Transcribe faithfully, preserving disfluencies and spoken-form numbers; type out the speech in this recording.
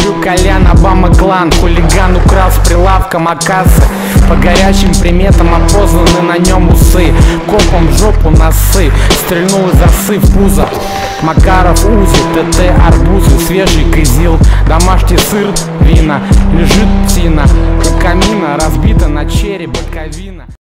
Курю кальян, Обама клан. Хулиган украл с прилавка макасы. По горячим приметам опознаны на нем усы. Копом в жопу носы. Стрельнул из осы в пузо. Макаров Узи, ТТ арбузы, свежий кызил. Домашний сыр, вина, лежит тина. У камина разбита на череп боковина.